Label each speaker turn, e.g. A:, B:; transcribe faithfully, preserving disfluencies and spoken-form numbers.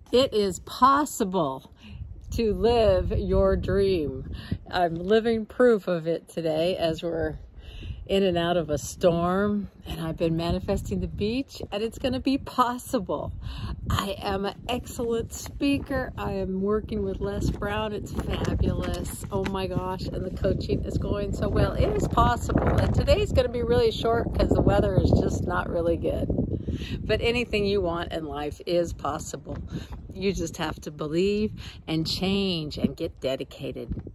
A: It is possible to live your dream. I'm living proof of it today as we're in and out of a storm, and I've been manifesting the beach, and it's going to be possible. I am an excellent speaker. I am working with Les Brown. It's fabulous. Oh my gosh, and the coaching is going so well. It is possible, and today's going to be really short because the weather is just not really good. But anything you want in life is possible. You just have to believe and change and get dedicated.